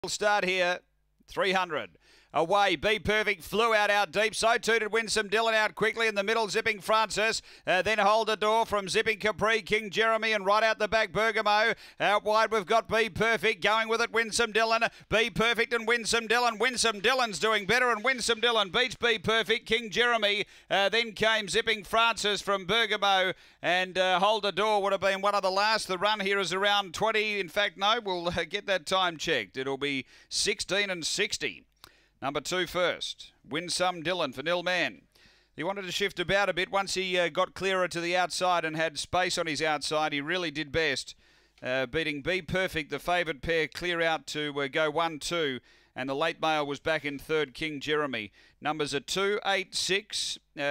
Start here, 300. Away, Be Perfect flew out deep. So too did Winsome Dylan out quickly in the middle, Zipping Francis. Then Hold the Door from Zipping Capri, King Jeremy, and right out the back, Bergamo. Out wide, we've got Be Perfect going with it, Winsome Dylan. Be Perfect and Winsome Dylan. Winsome Dylan's doing better, and Winsome Dylan beats Be Perfect, King Jeremy. Then came Zipping Francis from Bergamo, and Hold the Door would have been one of the last. The run here is around 20. In fact, no, we'll get that time checked. It'll be 16 and 60. Number 2 first, Winsome Dylan for Nil Man. He wanted to shift about a bit. Once he got clearer to the outside and had space on his outside, he really did best, beating Be Perfect, the favoured pair, clear out to go 1-2. And the late male was back in third, King Jeremy. Numbers are 2, 8, 6.